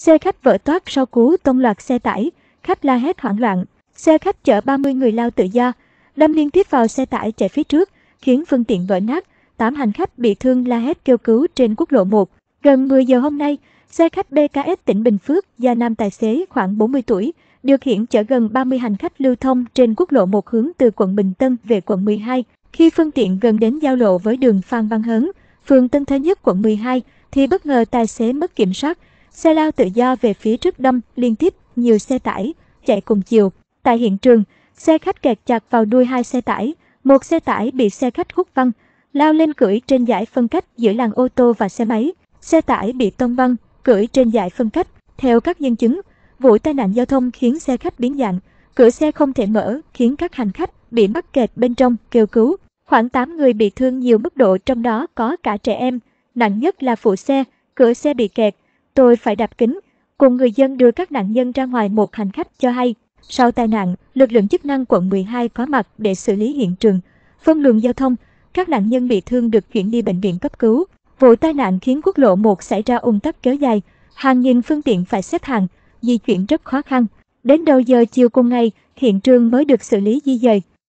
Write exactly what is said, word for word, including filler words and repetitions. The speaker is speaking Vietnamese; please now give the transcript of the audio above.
Xe khách vỡ toác sau cú tông loạt xe tải, khách la hét hoảng loạn. Xe khách chở ba mươi người lao tự do, đâm liên tiếp vào xe tải chạy phía trước, khiến phương tiện vỡ nát. tám hành khách bị thương la hét kêu cứu trên quốc lộ một. Gần mười giờ hôm nay, xe khách bê ca ét tỉnh Bình Phước do nam tài xế khoảng bốn mươi tuổi, điều khiển chở gần ba mươi hành khách lưu thông trên quốc lộ một hướng từ quận Bình Tân về quận mười hai. Khi phương tiện gần đến giao lộ với đường Phan Văn Hớn, phường Tân Thới Nhất, quận mười hai, thì bất ngờ tài xế mất kiểm soát. Xe lao tự do về phía trước đâm liên tiếp nhiều xe tải chạy cùng chiều. Tại hiện trường, xe khách kẹt chặt vào đuôi hai xe tải. Một xe tải bị xe khách hút văng, lao lên cưỡi trên dải phân cách giữa làn ô tô và xe máy. Xe tải bị tông văng, cưỡi trên dải phân cách. Theo các nhân chứng, vụ tai nạn giao thông khiến xe khách biến dạng, cửa xe không thể mở, khiến các hành khách bị mắc kẹt bên trong kêu cứu. Khoảng tám người bị thương nhiều mức độ, trong đó có cả trẻ em. Nặng nhất là phụ xe, cửa xe bị kẹt. Tôi phải đạp kính, cùng người dân đưa các nạn nhân ra ngoài. Một hành khách cho hay, sau tai nạn, lực lượng chức năng quận mười hai có mặt để xử lý hiện trường, phân luồng giao thông. Các nạn nhân bị thương được chuyển đi bệnh viện cấp cứu. Vụ tai nạn khiến quốc lộ một xảy ra ùn tắc kéo dài, hàng nghìn phương tiện phải xếp hàng, di chuyển rất khó khăn. Đến đầu giờ chiều cùng ngày, hiện trường mới được xử lý di dời.